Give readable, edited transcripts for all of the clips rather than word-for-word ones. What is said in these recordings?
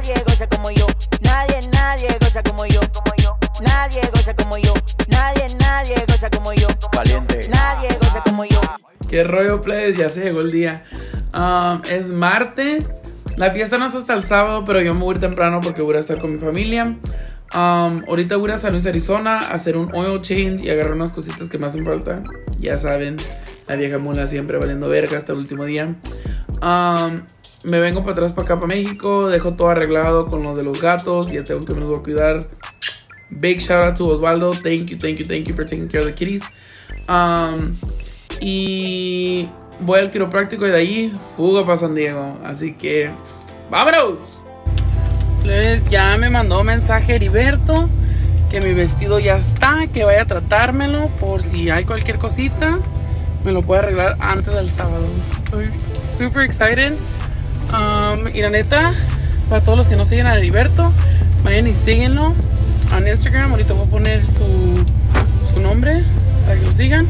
nadie goza como yo. Nadie goza como yo. Nadie goza como yo. Nadie goza como yo. Caliente. Nadie goza como yo. ¿Qué rollo, plebes? Ya se llegó el día. Es martes. La fiesta no es hasta el sábado, pero yo me voy a ir temprano porque voy a estar con mi familia. Ahorita voy a San Luis, Arizona, a hacer un oil change y agarrar unas cositas que me hacen falta. Ya saben, la vieja mula siempre valiendo verga hasta el último día. Me vengo para atrás, para acá, para México. Dejo todo arreglado con lo de los gatos. Ya tengo que me los voy a cuidar. Big shout out to Osvaldo. Thank you for taking care of the kitties. Y voy al quiropráctico y de ahí fuga para San Diego. Así que ¡vámonos! Pues ya me mandó mensaje Heriberto que mi vestido ya está, que vaya a tratármelo por si hay cualquier cosita. Me lo puede arreglar antes del sábado. Estoy super excited. Y la neta, para todos los que no siguen a Heriberto, vayan y síguenlo en Instagram. Ahorita voy a poner su nombre para que lo sigan.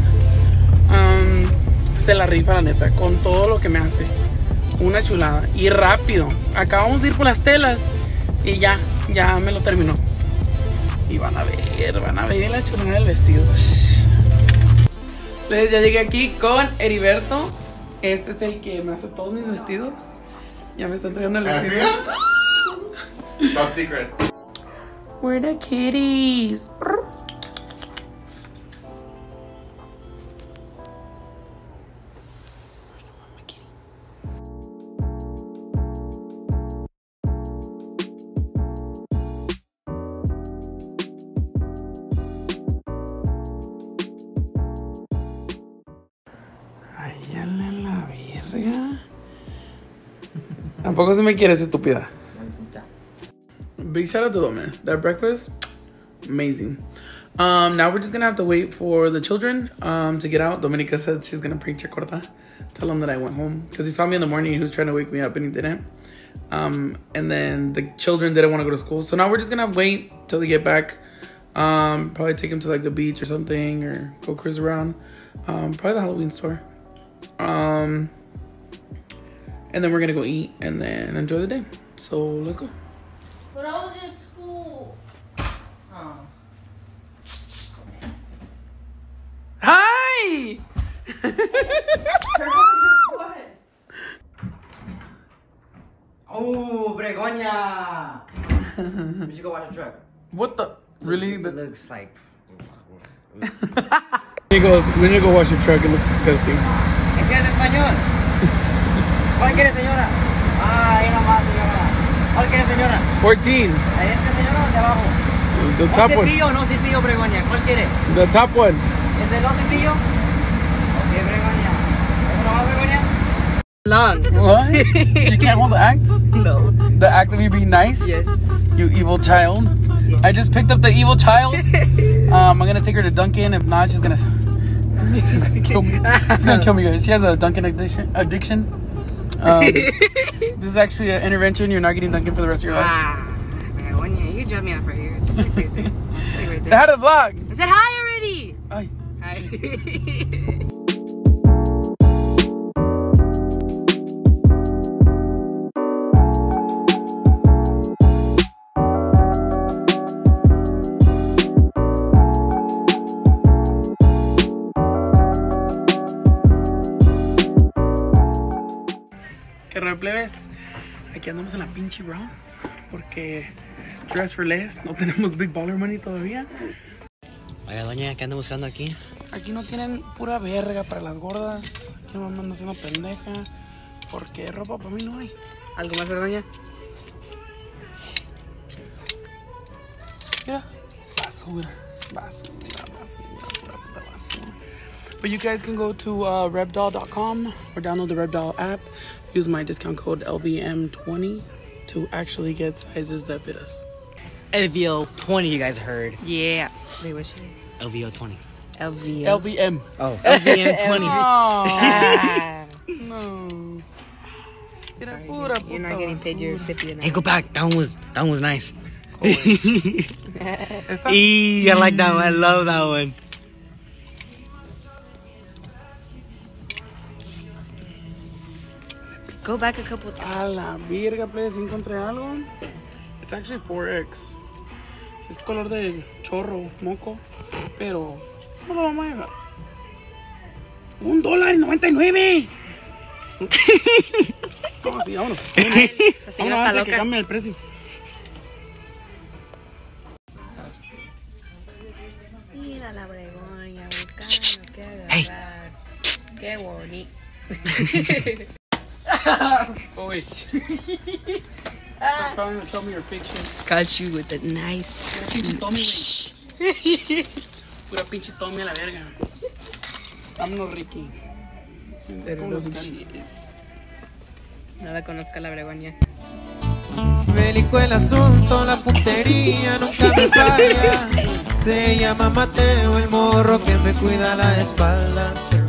Se la rifa, la neta, con todo lo que me hace. Una chulada. Y rápido. Acabamos de ir por las telas y ya me lo terminó. Y van a ver la chulada del vestido. Entonces ya llegué aquí con Heriberto. Este es el que me hace todos mis vestidos. Ya me está entregando el vestido. Top secret. We're the kitties. Ay, ya la verga. Tampoco se me quiere esa estúpida. Big shout out to them, man. That breakfast, amazing. Now we're just gonna have to wait for the children to get out. Dominica said she's gonna preach a corta. Tell them that I went home because he saw me in the morning. He was trying to wake me up and he didn't. And then the children didn't want to go to school, so now we're just gonna wait till they get back. Probably take them to like the beach or something, or go cruise around. Probably the Halloween store. And then we're gonna go eat and then enjoy the day. So let's go. But I was in school. Oh. Hi! Oh, Bregonia! We should go watch the truck. What the? Really? It looks like. He goes, we need to go wash your truck. It looks disgusting. ¿Entiendes español? ¿Cuál quiere, señora? Ah, ahí nomás, señora. ¿Cuál quiere, señora? 14. ¿A este, señora, o de abajo? The top ¿Un one. cepillo o no cepillo, Bregonia? ¿Cuál quiere? The top one. ¿Es de dos cepillo? Ok, Bregonia. ¿Eso no va, Bregonia? Long. What? You can't hold the act? No. The act of you being nice? Yes. You evil child. Yes. I just picked up the evil child. I'm gonna take her to Dunkin'. If not, she's gonna kill me. She's gonna kill me, guys. She has a Dunkin' addiction. This is actually an intervention. You're not getting Dunkin' for the rest of your life. Ah, Begonia, you jumped me off right here. Just like right there. Just like right Say there. hi to the vlog. I said hi already. Ay. Hi. ¿Qué rollo, plebes? Aquí andamos en la pinche Ross porque Dress for Less, no tenemos Big Baller Money todavía. Oiga, doña, ¿qué anda buscando aquí? Aquí no tienen pura verga para las gordas. Aquí mamá no es una pendeja porque ropa para mí no hay. ¿Algo más, verdad, doña? Mira, basura, pura puta basura. But you guys can go to Rebdoll.com or download the Rebdoll app. Use my discount code LVM20 to actually get sizes that fit us. LVO 20, you guys heard. Yeah. Wait, what's she? LVO 20. LVO. LVM. Oh, LVM 20. Ah. No. Era Sorry, pura you're not getting paid your 50 an Hey, hour. go back. That one was nice. Esta- I like that one. I love that one. Go back a couple. A la verga, plebes, encontré algo. It's actually 4X. Es color de chorro, moco. Pero no lo vamos a llevar. $1.99. No, sí, vámonos. La señora está Vámonos antes que loca. cambie el precio. Mira la Bregoña buscando que agarrar. Qué bonito. Oh, wait. Stop trying to tell me your fake shit. Got you with the nice. Tommy, güey. Pura pinche Tommy a la verga. Vámonos, Ricky. ¿Cómo los No la conozco la Bregoña. Bélico el asunto, la puntería nunca me falla. Se llama Mateo, el morro que me cuida la espalda.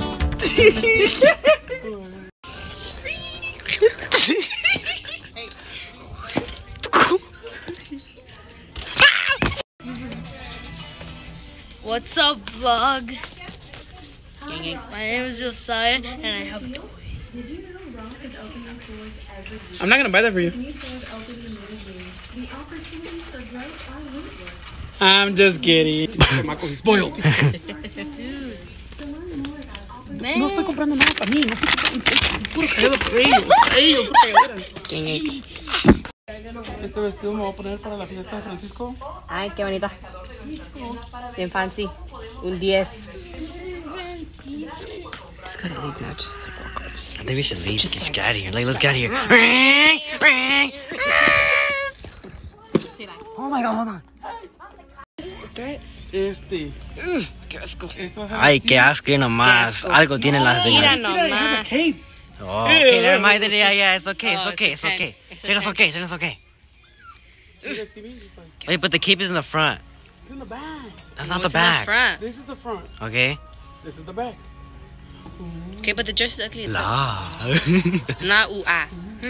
What's up, vlog? My name is Josiah, and I have a toy. I'm not gonna buy that for you. I'm just kidding. Chamaco, he's spoiled. Man, No estoy comprando nada para mí. No estoy comprando puro cagado para ellos. Pura cagadera. Este vestido me voy a poner para la fiesta de Francisco. Ay, qué bonita. Bien fancy. Un 10. Just gotta leave now. Just like walk up. I think we should leave. Just get out of here. Like, let's get out of here. Oh my god, hold on. Este. Qué asco. Este va a ser Ay, vestido. qué asco nomás. Algo tienen las Mira señoras. Mira, it has a nomás. cape. Oh, okay, never mind. Yeah, it's okay, it's Oh, okay, it's it's okay. okay. It's Shayna's okay. okay, Shayna's okay. You guys see me? Just like, Wait, but the cape is in the front. it's in the back. That's not What's the in back. front? This is the front. Okay. This is the back. Okay, but the dress is ugly. La. Not ooh ah.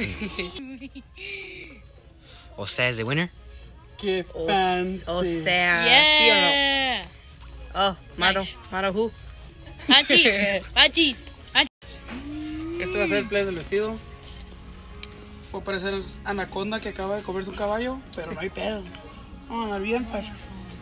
O sea, is the winner? Qué O fancy. sea, yeah. ¿sí o no? Oh, Maro. Nice. Maro who? Pachi, Pachi. Este va a ser el place del vestido. Puede parecer Anaconda que acaba de comerse un caballo, pero no hay pedo. Vamos a andar bien fashion.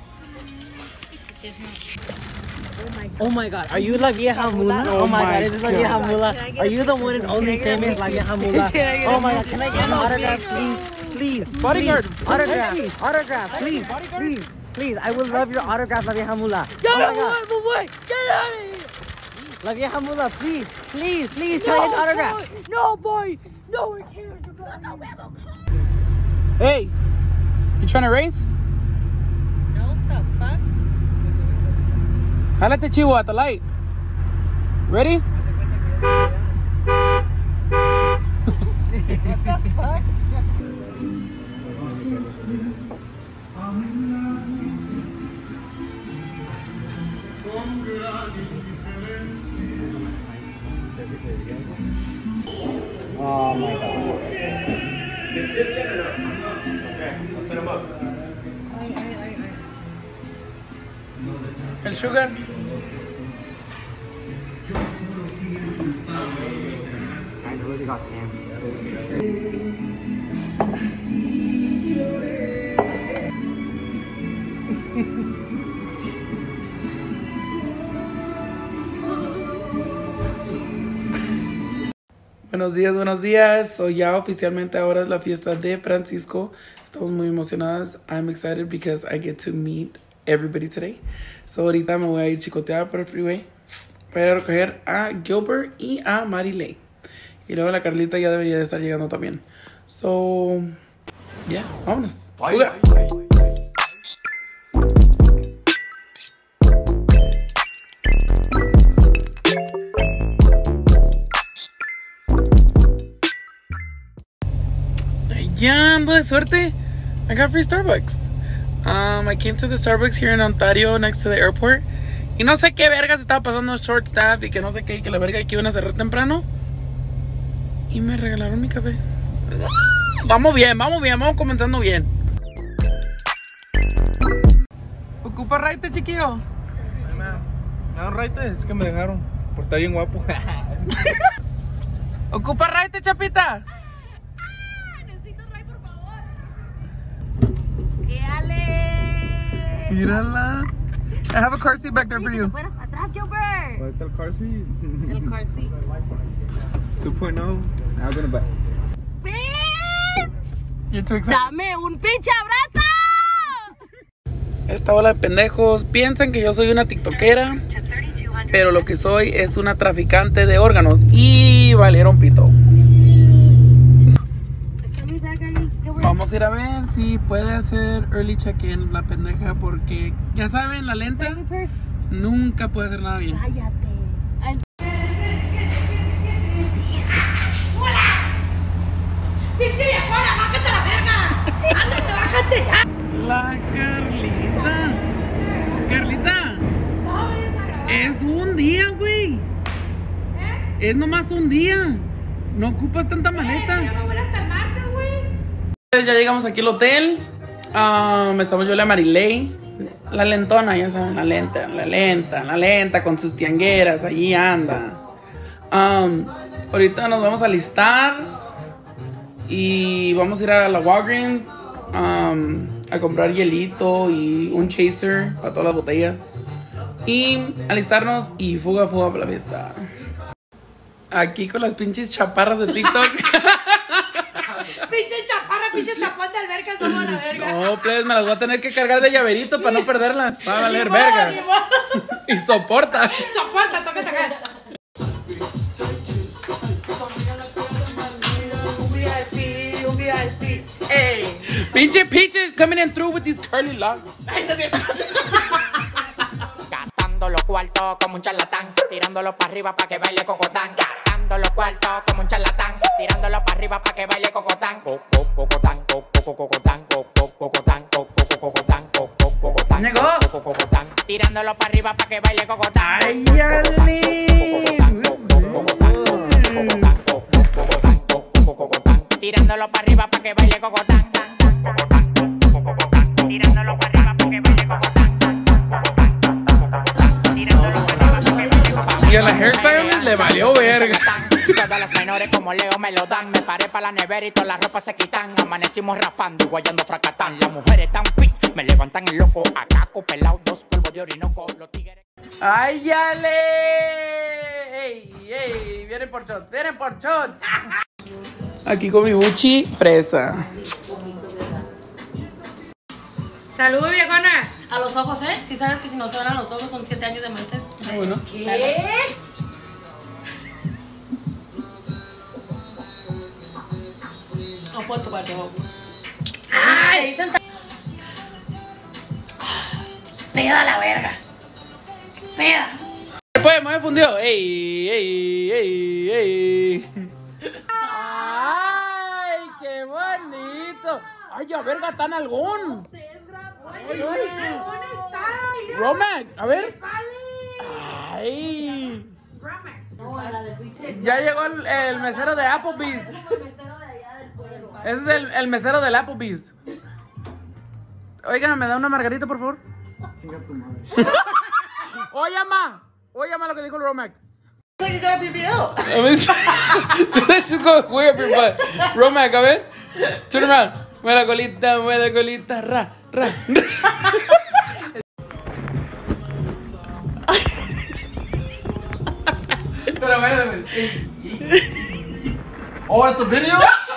Oh my god, are you La Vieja Mula? Oh my god, is this La Vieja God. Mula? Are you the one and only famous La Vieja Mula? Oh my god, can I get an autograph, please? Please. Bodyguard. Please. Autograph, please. Please. Please, I would love your autograph, La Vieja Mula. Oh my god. Get out of here. La Vieja Mula, please. Please, please, can I get an autograph? No, boy. No one cares. Hey, you trying to race? No, the fuck? Jálate, chivo, at the light. Ready? Oh my god. El sugar. I really got scammed. Buenos días, buenos días. So ya oficialmente ahora es la fiesta de Francisco. Estamos muy emocionadas. I'm excited because I get to meet everybody today. So ahorita me voy a ir chicoteada por el freeway para recoger a Gilbert y a Marilei. Y luego la Carlita ya debería de estar llegando también. So, yeah, vámonos. Fuga. Ya ando de suerte. I got free Starbucks. I came to the Starbucks here in Ontario next to the airport. Y no sé qué vergas estaba pasando short staff y que no sé qué, y que la verga que iban a cerrar temprano. Y me regalaron mi café. Vamos bien, vamos comenzando bien. ¿Ocupa raite, chiquillo? Me da un raite, es que me dejaron por estar bien guapo. ¿Ocupa raite, chapita? Mírala. I have a car seat back there for you. Fueras para atrás, Gilbert. Ahorita el car seat. El car seat. 2.0. Now I'm gonna buy. You're too excited. Dame un pinche abrazo. Esta bola de pendejos piensan que yo soy una tiktokera, pero lo que soy es una traficante de órganos y valieron pito. Está mi bag ahí, Gilbert. Vamos a ir a ver si puede hacer early check-in la pendeja, porque ya saben, la lenta Mi purse. nunca puede hacer nada bien. Cállate. Ay, ¡Pinche viejona, bájate a la verga! ¡Ándate, bájate ya! La Carlita. Carlita. Es un día, güey. Es nomás un día. No ocupas tanta maleta. Ya me voy hasta el martes, güey. Ya llegamos aquí al hotel. Estamos yo y la Marilei. La lentona, ya saben, la lenta, con sus tiangueras, allí anda. Ahorita nos vamos a alistar y vamos a ir a la Walgreens a comprar hielito y un chaser para todas las botellas. Y alistarnos y fuga para la fiesta. Aquí con las pinches chaparras de TikTok. Pinche chaparra, pinche tapón de alberca, somos la verga. No, plebes, me las voy a tener que cargar de llaverito para no perderlas. Va a valer verga. Y soporta. Soporta, tócate acá. Un VIP, ey. Pinche peaches coming in through with these curly locks. Gastando los cuartos como un charlatán, tirándolo para arriba para que baile cocotán. Gastando los cuartos como un charlatán, tirándolo para arriba para que baile cocotán. Cocotán, cocotán, cocotán, cocotán, cocotán. Llegó. Cocotán, tirándolo para arriba para que baile cocotán. Ay, Ale. Tirándolo para arriba para que baile cocotán. Tirándolo para arriba para que baile cocotán. Y a la hairstylist le valió verga. Todas las menores como Leo me lo dan. Me paré para la nevera y todas las ropas se quitan. Amanecimos rapando y guayando fracatán. Las mujeres tan fit, me levantan el loco. Acá pelado, 2 polvos de orinoco. Los tigres. ¡Ay, Ale! ¡Ey! Vienen por shot, Aquí con mi Gucci fresa. Salud, viejona. A los ojos, ¿eh? Si sabes que si no se van a los ojos son 7 años de mindset. Bueno. ¿Qué? No puedo tocarte, vos. ¡Ay! Dicen. Peda la verga. Peda. Después me fundió. ¡Ey! ¡Ay, qué bonito! ¡Ay, ya verga, tan algún! Romac, a ver. ¡Ay! Ya llegó el mesero de Applebee's. Ese es el mesero del Applebee's. Oigan, ¿me da una margarita, por favor? Oye, ama lo que dijo el Romac. Let's just go way up your butt. Romac, a ver. Turn around. Mueve la colita, ra. Pero bueno. Oh, it's a video?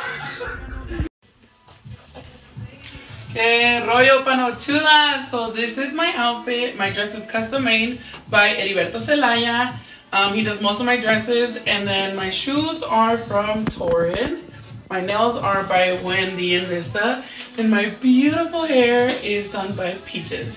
Okay, rollo panochuda. So this is my outfit. My dress is custom made by Heriberto Celaya. He does most of my dresses, and then my shoes are from Torrid. My nails are by Wendy and Vista, and my beautiful hair is done by Peaches.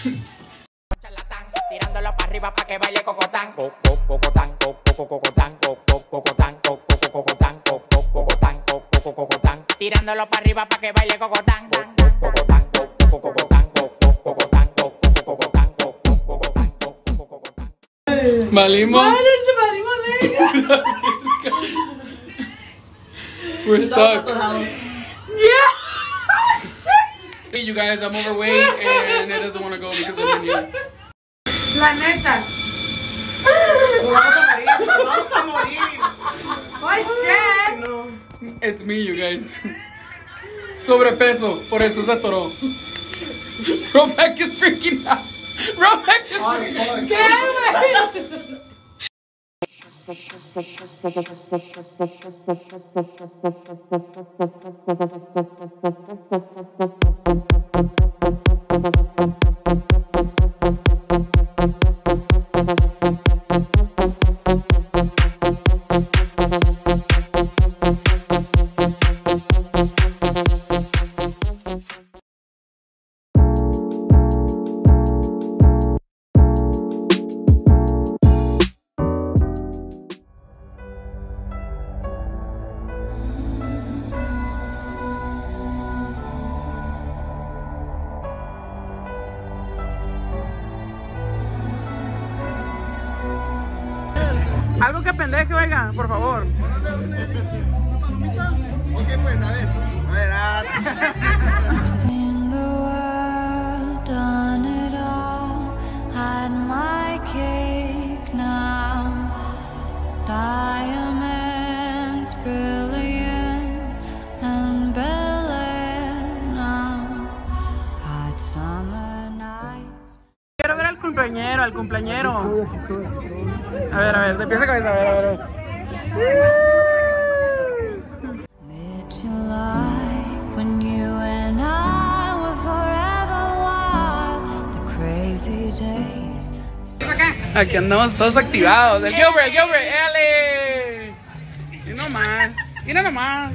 Tirándolo para arriba para que baile cocotán. Cocotán, cocotán, cocotán, cocotán, cocotán. Tirándolo para arriba para que baile cocotán. Cocotán, cocotán, cocotán, cocotán. Malimos. We're stuck. Yeah! Hey, you guys, I'm overweight and it doesn't want to go because I'm in here. La neta. Vamos a morir. Oh, shit. It's me, you guys. Sobrepeso, por eso se atoró. Romac is freaking out. Romac is freaking out. Algo que pendeje, oiga, por favor. Ok, pues, a ver. I've seen the world, done it all, had my cake now. Diamonds brilliant and Bel-Air now. Hot summer nights. Quiero ver al cumpleañero, al cumpleañero. A ver, de pies a cabeza, a ver. Mid-July, when you and I were forever wild, the crazy days. Aquí andamos todos activados. El Gilbert, ¡éale! Y no más, mira nomás.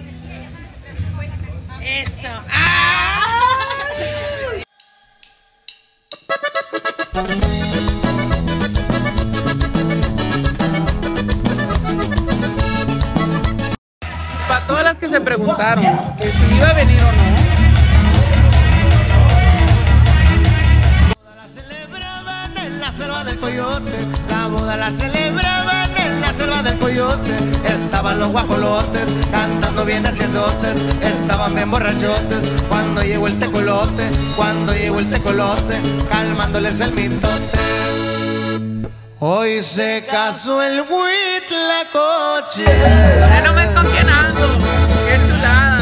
Eso. Para todas las que se preguntaron que si iba a venir o no. La celebraban en la selva del Coyote. La boda la celebraban en la selva del Coyote. Estaban los guajolotes cantando bien aciesotes. Estaban bien borrachotes cuando llegó el tecolote. Calmándoles el mitote. Hoy se casó el Huitlacoche. No ves con quién ando. Qué chulada.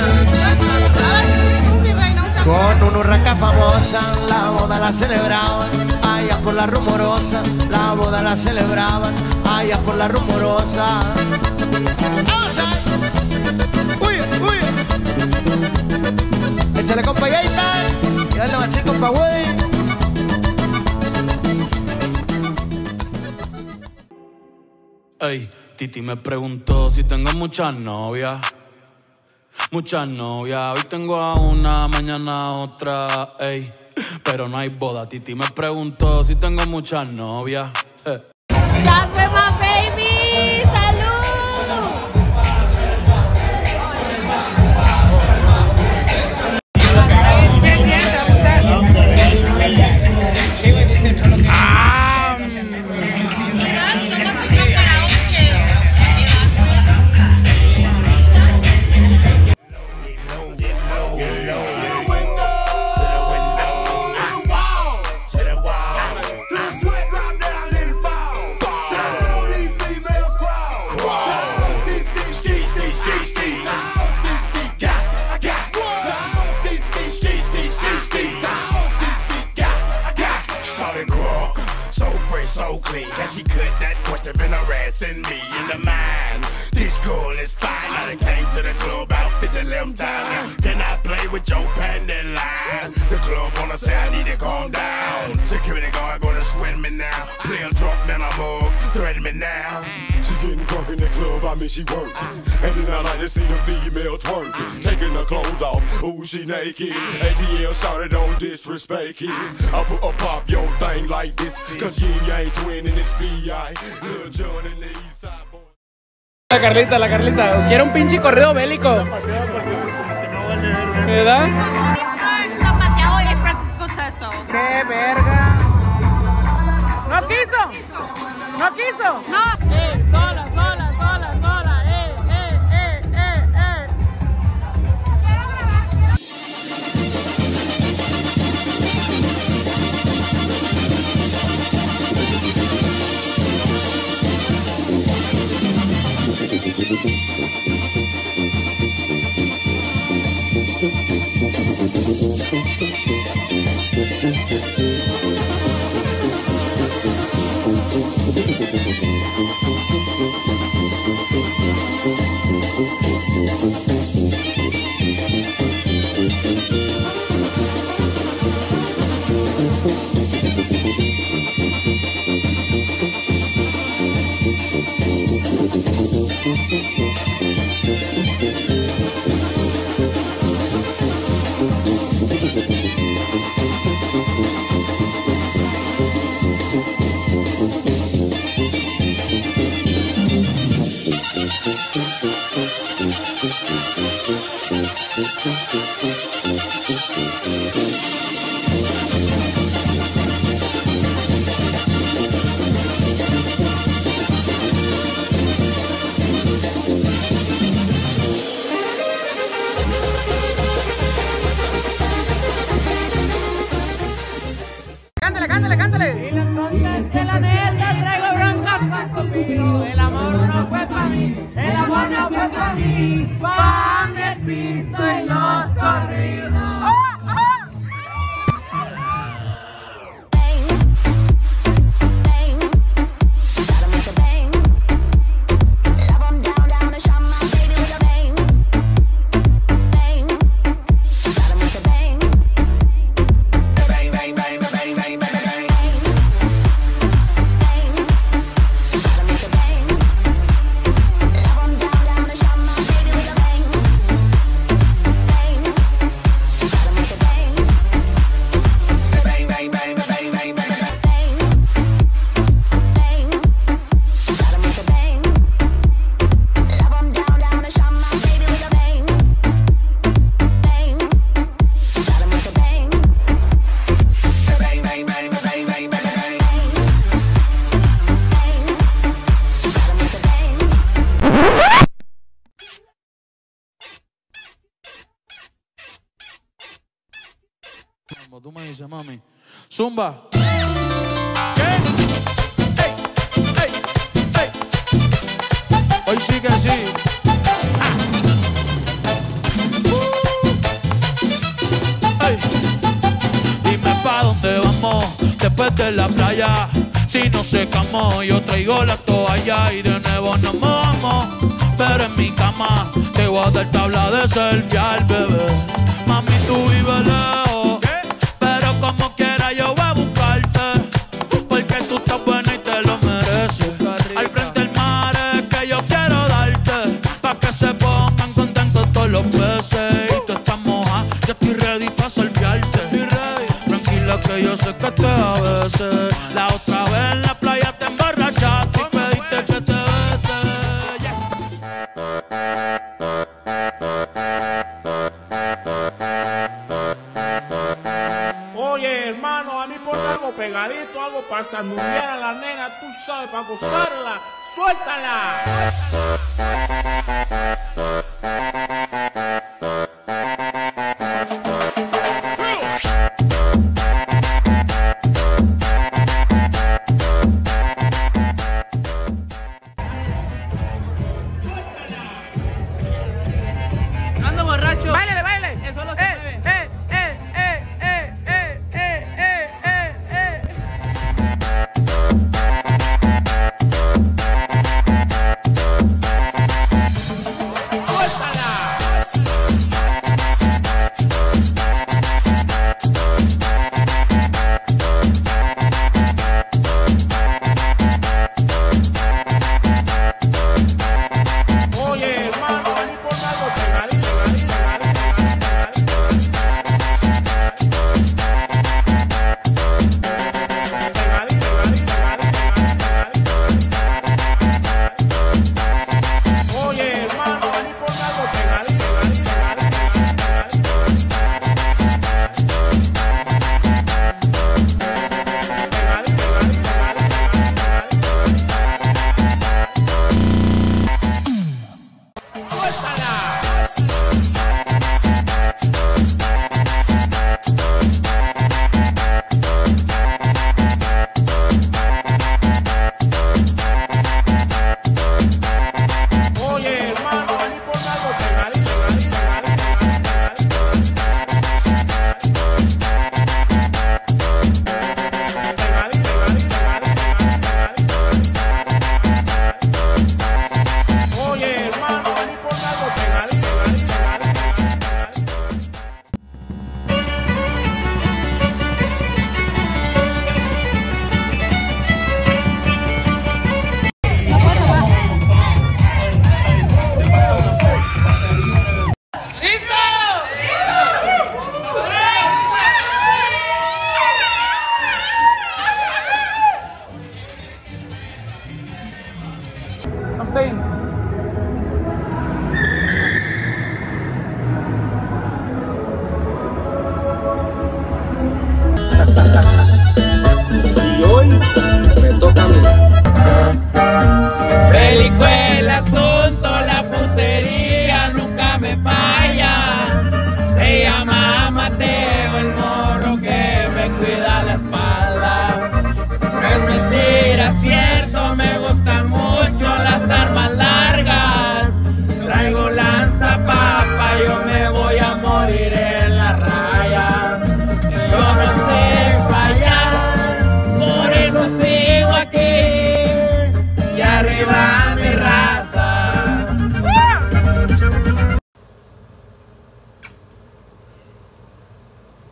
Con una urraca famosa, la boda la celebraban, allá por la rumorosa, la boda la celebraban, allá por la rumorosa. ¡Vamos ahí! ¡Uy! Échale compa y ahí está, y dale machín compa güey. Ey, Titi me preguntó si tengo muchas novias. Hoy tengo a una, mañana a otra, ey. Pero no hay boda. Titi me preguntó si tengo muchas novias. That's with my baby. ¡Salud! So clean, can she cut that question been harassing me in the mind? This girl is fine, I done came to the club out 50 limb time. Can I play with your panty line? The club wanna say I need to calm down. Security guard gonna sweat me now. Play a drunk, then I'm up, threaten me now. She getting drunk in the club, I mean she working. And then I like to see the female twerking. Taking her clothes off, ooh she naked. ATL shouted don't disrespect it. I put a pop your thing like this. Cause you ain't twin and it's B.I. Lil Jon and the East Side Boy. La Carlita, quiero un pinche corrido bélico. ¿Verdad? ¡Qué verga! ¡No quiso! ¡No! Sola! Cántale, cántale. Y entonces de la neta traigo broncas más conmigo. El amor no fue para mí, el amor no fue para mí. Pan el piso y los corridos. Tú me dices, mami, zumba. Hoy sí que sí. Dime pa' dónde vamos después de la playa. Si no secamos, yo traigo la toalla y de nuevo nos mojamos. Pero en mi cama te voy a dar tabla de selfie al bebé. Mami, tú vives lejos, pero como quiera yo voy a buscarte, porque tú estás buena y te lo mereces. Al frente del mar es que yo quiero darte, pa' que se pongan contentos todos los peces. Y tú estás moja, yo estoy ready pa' selfiearte. Tranquila que yo sé que te a veces. La otra vez en la playa te emborrachaste y pediste que te bese. Oye, hermano, a mí por algo pegadito, algo para sanudear a la nena, tú sabes, para gozarla. ¡Suéltala! No ando borracho. Báilale, baile. Eso lo sabe.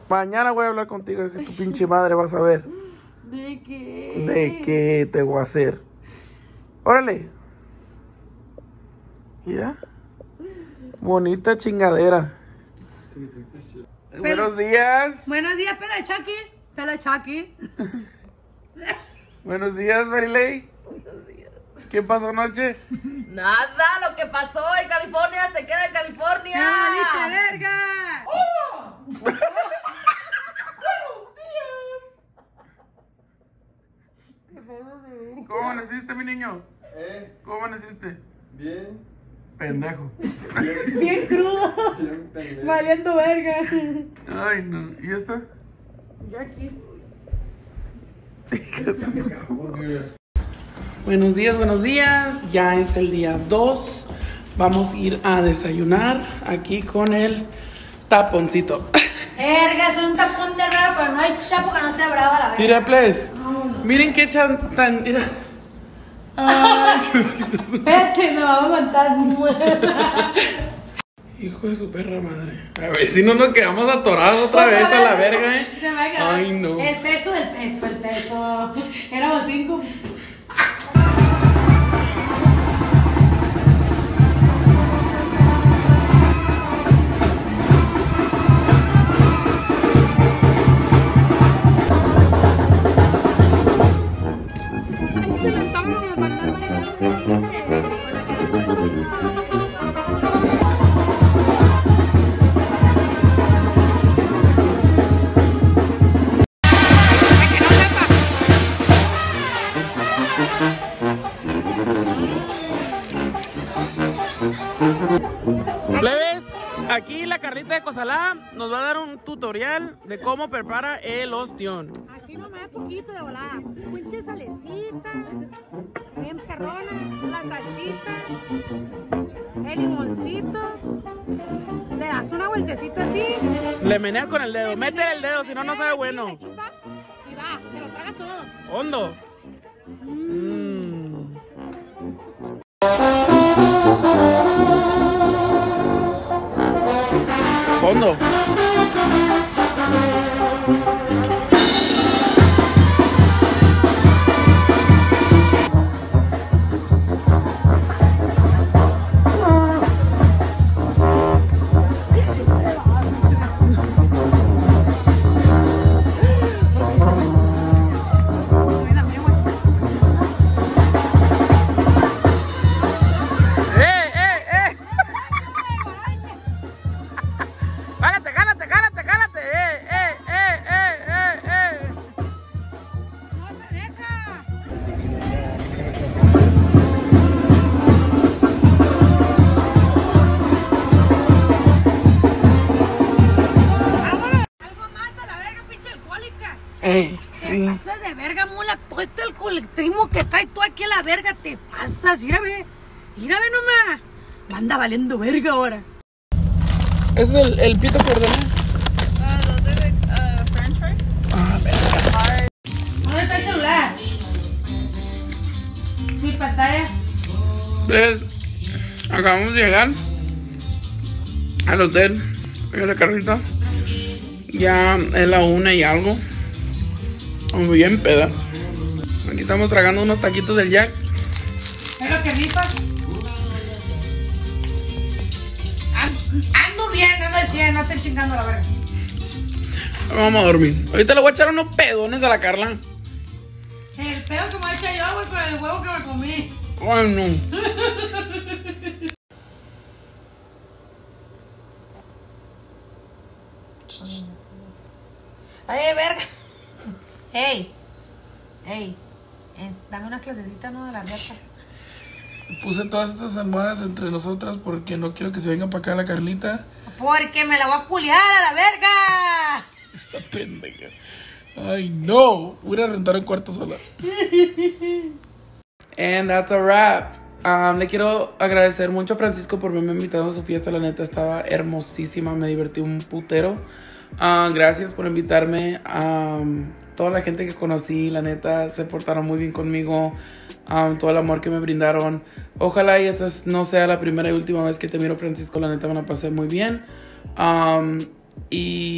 Mañana voy a hablar contigo de que tu pinche madre vas a ver. ¿De qué? ¿De qué te voy a hacer? Órale. Mira. Bonita chingadera. Buenos días. Buenos días, pelo de Chucky. Pelo de Chucky. Buenos días, Marilei. Buenos días. ¿Qué pasó anoche? Nada, lo que pasó en California se queda en California. ¡Ya valiste verga! ¡Oh! ¿Cómo amaneciste, mi niño? ¿Cómo amaneciste? Bien. Pendejo. Bien crudo. Bien pendejo. Valiendo verga. Ay, no. ¿Y esto? Yo aquí. Buenos días, buenos días. Ya es el día 2. Vamos a ir a desayunar aquí con el taponcito. Verga, es un tapón de brava, pero no hay chapo que no sea brava la verga. Mira, please. Miren qué tan... Mira. Ay, Diosito. Espérate, me va a matar. Hijo de su perra madre. A ver si no nos quedamos atorados otra vez a la verga, Se va a quedar. Ay, no. El peso. Éramos 5. Plebes, aquí la Carlita de Cozalá nos va a dar un tutorial de cómo prepara el ostión. Así nomás poquito de volada. Pinche salecita, bien perrona, la salsita, el limoncito. Le das una vueltecita así. Le meneas con el dedo, métele el dedo, si no, no sabe bueno. Y va, se lo tragas todo. Hondo. Hondo. Ey, sí. Te pasas de verga, mula. Todo el colectivo que trae tú aquí a la verga te pasas. Mírame nomás. Manda valiendo verga ahora. Ese es el pito que ordené. Those are like French fries. verga. ¿Dónde está el celular? Mi pantalla. Pues, acabamos de llegar al hotel en la Carlita. Ya es la 1 y algo. Muy bien pedas. Aquí estamos tragando unos taquitos del Jack. Es lo que rifas. Ando bien, ando al 100, no estén chingando la verga. Vamos a dormir. Ahorita le voy a echar unos pedones a la Carla. El pedo que me echa yo, güey, con el huevo que me comí. Ay, no. Ay, verga. Ey, dame una clasecita, ¿no? De la neta. Puse todas estas almohadas entre nosotras porque no quiero que se venga para acá la Carlita. Porque me la voy a culiar a la verga. Esta pendeja. Ay, no. Voy a rentar un cuarto sola. And that's a wrap. Le quiero agradecer mucho a Francisco por haberme invitado a su fiesta. La neta estaba hermosísima. Me divertí un putero. Gracias por invitarme. Toda la gente que conocí, la neta, se portaron muy bien conmigo. Todo el amor que me brindaron. Ojalá y esta no sea la primera y última vez que te miro, Francisco. La neta, me la pasé muy bien. Y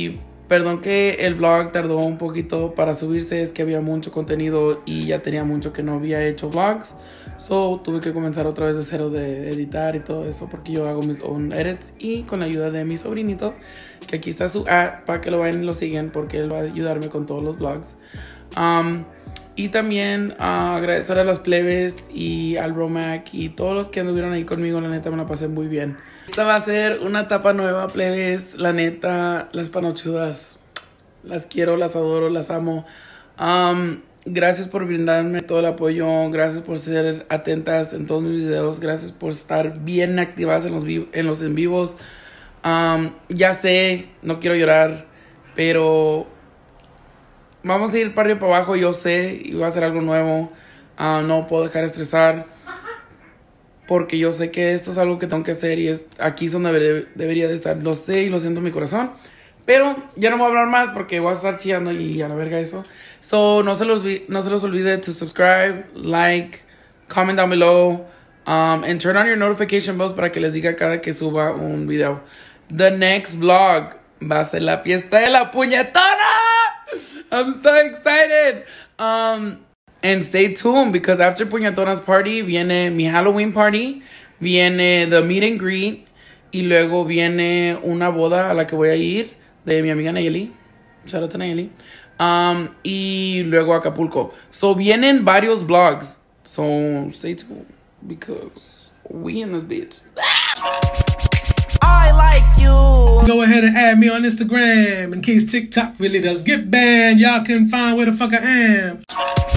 Perdón que el vlog tardó un poquito para subirse, es que había mucho contenido y ya tenía mucho que no había hecho vlogs. So tuve que comenzar otra vez de cero de editar y todo eso porque yo hago mis own edits y con la ayuda de mi sobrinito, que aquí está su app para que lo vayan y lo sigan porque él va a ayudarme con todos los vlogs. Y también agradecer a las plebes y al Romac y todos los que anduvieron ahí conmigo, la neta me la pasé muy bien. Esta va a ser una etapa nueva, plebes, la neta, las panochudas, las quiero, las adoro, las amo. Gracias por brindarme todo el apoyo, gracias por ser atentas en todos mis videos, gracias por estar bien activadas en los en vivos. Ya sé, no quiero llorar, pero vamos a ir para arriba y para abajo, yo sé, y voy a hacer algo nuevo. No puedo dejar de estresar porque yo sé que esto es algo que tengo que hacer y aquí es donde debería de estar. Lo sé y lo siento en mi corazón, pero ya no voy a hablar más porque voy a estar chillando y a la verga eso. So, no se los olvide to subscribe, like, comment down below, and turn on your notification bells para que les diga cada que suba un video. The next vlog va a ser la fiesta de la puñetona. I'm so excited. And stay tuned because after Puñetona's party viene mi Halloween party, viene the meet and greet y luego viene una boda a la que voy a ir de mi amiga Nayeli. Shout out to Nayeli. Y luego Acapulco. So vienen varios vlogs. So stay tuned because we in this bitch. I like you. Go ahead and add me on Instagram in case TikTok really does get banned. Y'all can find where the fuck I am.